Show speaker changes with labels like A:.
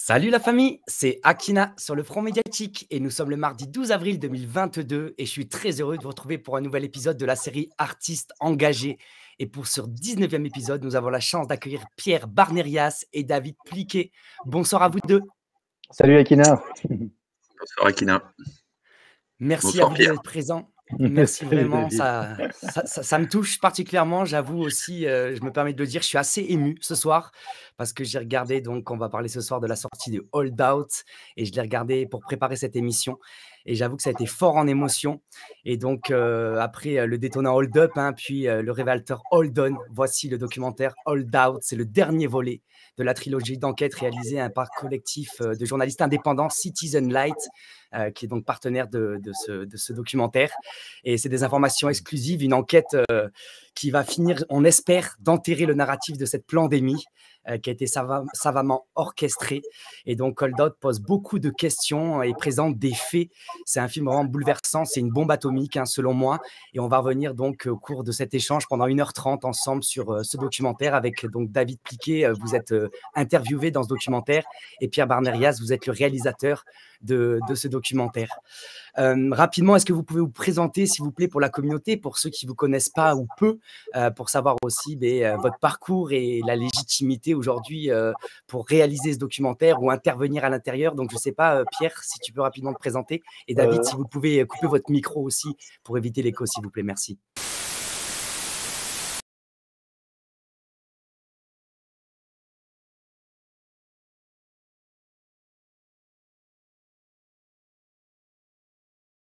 A: Salut la famille, c'est Akina sur le Front Médiatique et nous sommes le mardi 12 avril 2022 et je suis très heureux de vous retrouver pour un nouvel épisode de la série Artistes engagés. Et pour ce 19e épisode, nous avons la chance d'accueillir Pierre Barnerias et David Pliquet. Bonsoir à vous deux.
B: Salut Akina.
C: Bonsoir Akina.
A: Merci
C: Bonsoir,
A: à vous
C: Pierre.
A: d'être présents. Merci
B: Salut,
A: vraiment,
B: David.
A: ça me touche particulièrement, j'avoue aussi, je me permets de le dire, je suis assez ému ce soir parce que j'ai regardé, donc on va parler ce soir de la sortie de Hold Out et je l'ai regardé pour préparer cette émission et j'avoue que ça a été fort en émotion et donc après le détonnant Hold Up, hein, puis le révélateur Hold On, voici le documentaire Hold Out, c'est le dernier volet de la trilogie d'enquête réalisée par collectif de journalistes indépendants Citizen Light, qui est donc partenaire de ce documentaire. Et c'est des informations exclusives, une enquête qui va finir, on espère, d'enterrer le narratif de cette pandémie qui a été savamment orchestrée. Et donc, Hold Out pose beaucoup de questions et présente des faits. C'est un film vraiment bouleversant, c'est une bombe atomique, hein, selon moi. Et on va revenir donc au cours de cet échange pendant 1h30 ensemble sur ce documentaire avec donc David Pliquet. Vous êtes interviewé dans ce documentaire et Pierre Barnerias, vous êtes le réalisateur de ce documentaire. Rapidement, est-ce que vous pouvez vous présenter, s'il vous plaît, pour la communauté, pour ceux qui ne vous connaissent pas ou peu, pour savoir aussi votre parcours et la légitimité aujourd'hui pour réaliser ce documentaire ou intervenir à l'intérieur. Donc, je ne sais pas, Pierre, si tu peux rapidement te présenter. Et David, si vous pouvez couper votre micro aussi pour éviter l'écho, s'il vous plaît. Merci.